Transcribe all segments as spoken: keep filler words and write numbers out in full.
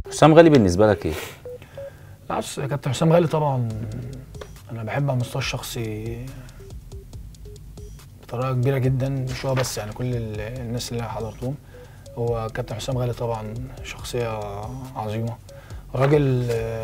حسام غالي بالنسبه لك ايه؟ لا بس كابتن حسام غالي طبعا انا بحبه على المستوى الشخصي بطريقه كبيره جدا، مش هو بس يعني كل الناس اللي حضرتهم. هو كابتن حسام غالي طبعا شخصيه عظيمه، راجل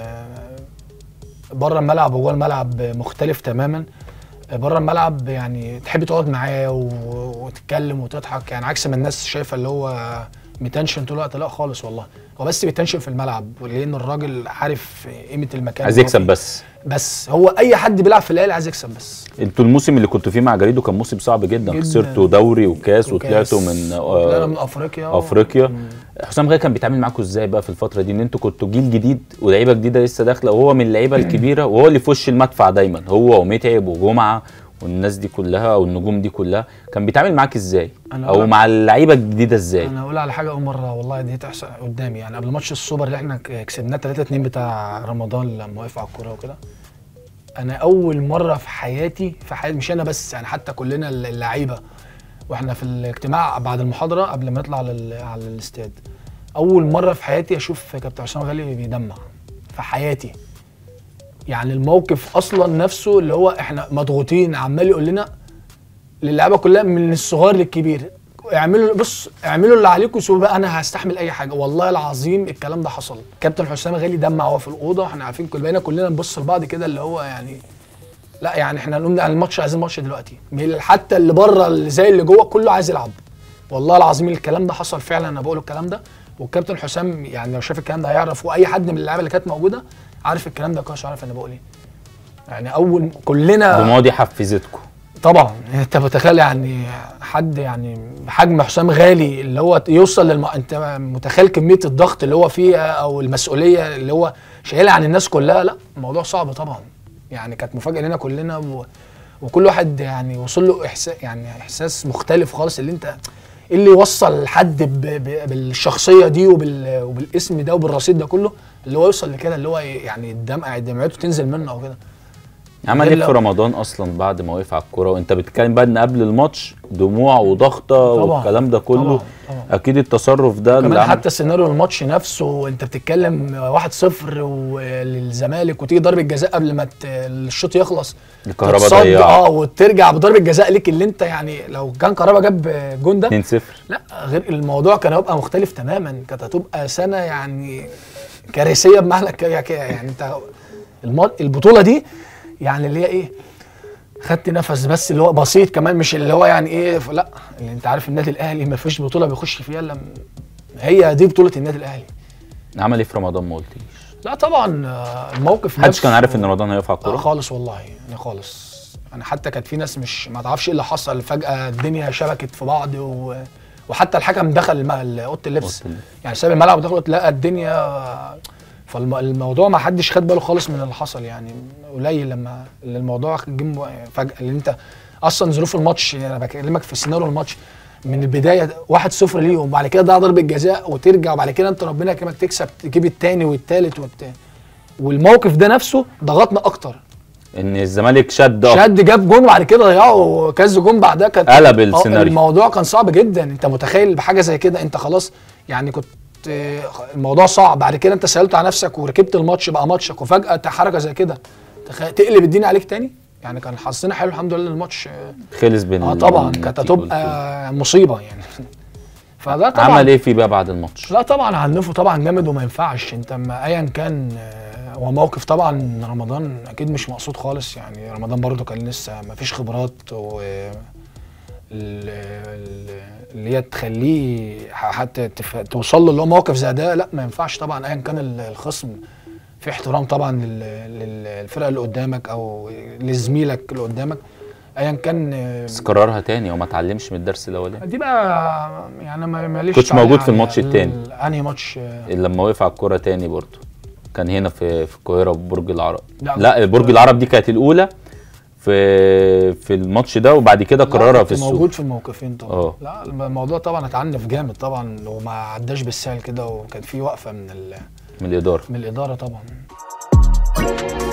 بره الملعب وجوه الملعب مختلف تماما. بره الملعب يعني تحب تقعد معاه وتتكلم وتضحك، يعني عكس ما الناس شايفه اللي هو متنشن طول الوقت. لا خالص والله، هو بس بيتنشن في الملعب لان الراجل عارف قيمه المكان، عايز يكسب بس. بس هو اي حد بيلعب في الاهلي عايز يكسب بس. انتوا الموسم اللي كنتوا فيه مع جريدو كان موسم صعب جدا, جداً. خسرتوا دوري وكاس وطلعتوا من آه من افريقيا افريقيا و... حسام غالي كان بيتعامل معاكم ازاي بقى في الفتره دي؟ ان انتوا كنتوا جيل جديد ولاعيبه جديده لسه داخله، وهو من اللعيبه الكبيره وهو اللي في وش المدفع دايما، هو ومتعب وجمعه والناس دي كلها او النجوم دي كلها. كان بيتعامل معاك ازاي او مع اللعيبه الجديده ازاي؟ انا اقول على حاجه اول مره والله دي تحصل قدامي، يعني قبل ماتش السوبر اللي احنا كسبناه ثلاثة اتنين بتاع رمضان لما وقف على الكوره وكده، انا اول مره في حياتي في حياتي مش انا بس، يعني حتى كلنا اللعيبه واحنا في الاجتماع بعد المحاضره قبل ما نطلع على على الاستاد، اول مره في حياتي اشوف كابتن حسام غالي بيدمع في حياتي. يعني الموقف اصلا نفسه اللي هو احنا مضغوطين، عمال يقول لنا للعيبه كلها من الصغير للكبير اعملوا بص اعملوا اللي عليكم وسيبوا بقى انا هستحمل اي حاجه. والله العظيم الكلام ده حصل. كابتن حسام غالي دمع وهو في الاوضه واحنا عارفين كل بقينا كلنا نبص لبعض كده اللي هو يعني لا يعني احنا هنقوم على الماتش، عايزين الماتش دلوقتي، حتى اللي بره اللي زي اللي جوه كله عايز يلعب. والله العظيم الكلام ده حصل فعلا، انا بقول الكلام ده والكابتن حسام يعني لو شاف الكلام ده هيعرف، واي حد من اللعيبه اللي كانت موجوده عارف الكلام ده كويس، عارف انا بقول ايه. يعني اول كلنا الماضي حفزتكم طبعا. انت متخيل يعني حد يعني حجم حسام غالي اللي هو يوصل للم... انت متخيل كميه الضغط اللي هو فيها او المسؤوليه اللي هو شايلها عن الناس كلها؟ لا الموضوع صعب طبعا، يعني كانت مفاجاه لنا كلنا و... وكل واحد يعني وصل له احساس، يعني احساس مختلف خالص اللي انت ايه اللي يوصل حد ب... ب... بالشخصيه دي وبال... وبالاسم ده وبالرصيد ده كله اللي هو يوصل لكده، اللي هو يعني الدمعه دمعته تنزل منه او كده. عمل ايه في رمضان اصلا بعد ما وقف على الكوره؟ وانت بتتكلم بقى ان قبل الماتش دموع وضغطه والكلام ده كله طبعًا. طبعًا. اكيد التصرف ده كمان حتى سيناريو الماتش نفسه وانت بتتكلم واحد صفر للزمالك وتيجي ضربه جزاء قبل ما الشوط يخلص الكهرباء ضيع اه وترجع بضربه جزاء ليك اللي انت يعني لو كان كهرباء جاب جون ده اتنين صفر لا غير الموضوع كان هيبقى مختلف تماما، كانت هتبقى سنه يعني كارثيه بمعنى يعني انت البطوله دي يعني اللي هي ايه خدت نفس بس اللي هو بسيط كمان، مش اللي هو يعني ايه لا اللي انت عارف النادي الاهلي ما فيش بطوله بيخش فيها الا هي دي بطوله النادي الاهلي. عمل ايه في رمضان ما قلتليش؟ لا طبعا الموقف محدش كان عارف ان رمضان هيقف على الكوره خالص والله يعني خالص. انا حتى كانت في ناس مش ما تعرفش ايه اللي حصل، فجاه الدنيا شبكت في بعض و... وحتى الحكم دخل اوضه اللبس يعني ساب الملعب ودخل لقى الدنيا، فالموضوع ما حدش خد باله خالص من اللي حصل. يعني قليل لما الموضوع جه فجأة، اللي انت اصلا ظروف الماتش يعني انا بكلمك في سيناريو الماتش من البدايه واحد صفر ليهم وبعد كده ده ضربه جزاء وترجع وبعد كده انت ربنا يكرمك تكسب تجيب الثاني والثالث والتاني، والموقف ده نفسه ضغطنا اكتر ان الزمالك شد شد جاب جون وبعد كده ضيعوا كذا جون بعدها، كانت قلب السيناريو. الموضوع كان صعب جدا، انت متخيل بحاجه زي كده انت خلاص يعني كنت الموضوع صعب، بعد كده انت سألت على نفسك وركبت الماتش بقى ماتشك وفجأة حركة زي كده تقلب الدنيا عليك تاني. يعني كان حظنا حلو الحمد لله الماتش خلص بين اه طبعا كانت هتبقى مصيبة يعني. فده طبعا عمل ايه فيه بقى بعد الماتش؟ لا طبعا عنفه طبعا جامد وما ينفعش، انت ما ايا كان هو موقف طبعا رمضان اكيد مش مقصود خالص، يعني رمضان برضو كان لسه ما فيش خبرات و اللي هي تخليه حتى توصل له اللي هو موقف زي ده. لا ما ينفعش طبعا ايا كان الخصم، في احترام طبعا للفرقه اللي قدامك او لزميلك اللي قدامك ايا كان. بس كررها تاني وما اتعلمش من الدرس الاولاني دي بقى يعني ماليش كنتش موجود في الماتش التاني. انهي ماتش؟ لما وقف على الكوره تاني برضه كان هنا في في القاهره في برج العرب. لا, لا برج العرب دي كانت الاولى في في الماتش ده وبعد كده كررها في السوق. موجود في الموقفين طبعا. أوه. لا الموضوع طبعا اتعنف جامد طبعا وما عداش بالسهل كده، وكان في وقفه من من الاداره من الاداره طبعا.